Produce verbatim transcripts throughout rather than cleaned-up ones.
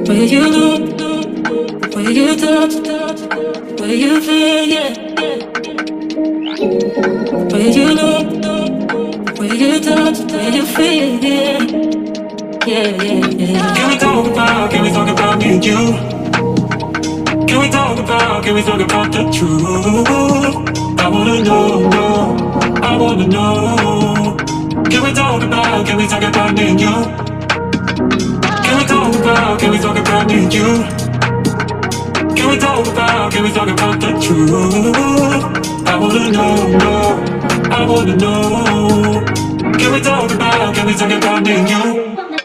Where you look, where you touch, where you feel, yeah. Where you look, where you touch, where you feel, yeah. Yeah, yeah, yeah. Can we talk about, can we talk about me and you? Can we talk about, can we talk about the truth? I wanna know, know, I wanna know. Can we talk about, can we talk about me and you? Can we talk about, can we talk about me and you? Can we talk about, can we talk about the truth? I wanna know, know, I wanna know. Can we talk about, can we talk about me and you?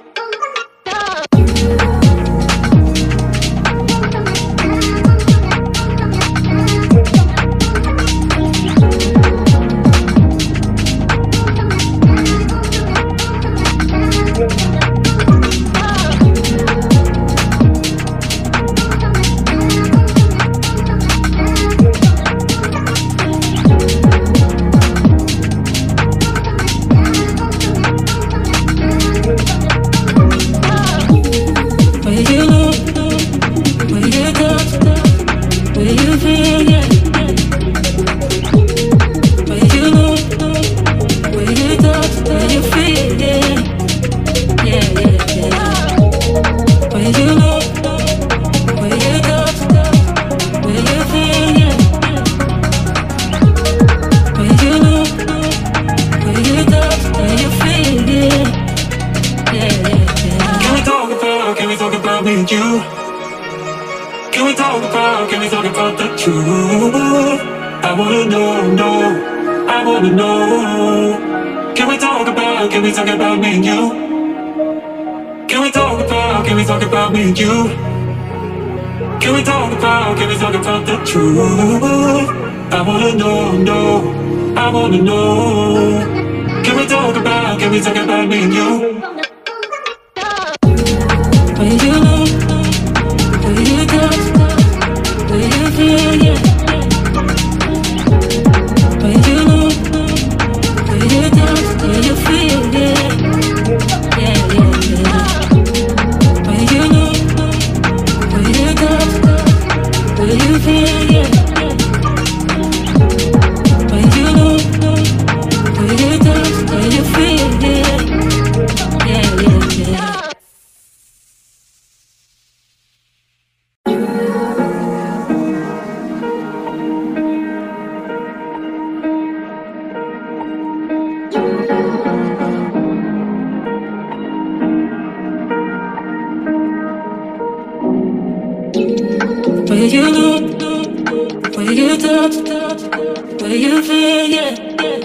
Where you look, where you touch, where you feel, yeah.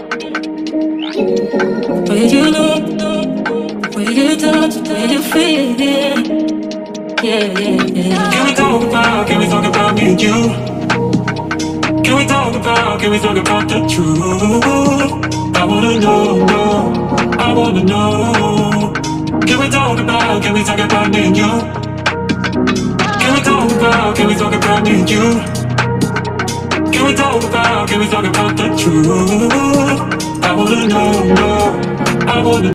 Where you look, where you touch, where you feel, yeah. Yeah, yeah, yeah. Can we talk about, can we talk about me and you? Can we talk about, can we talk about the truth? I wanna know, know, I wanna know. Can we talk about, can we talk about me and you? Can we talk about, can we talk about me and you? Can we talk about, can we talk about the truth? I wanna know, know, I wanna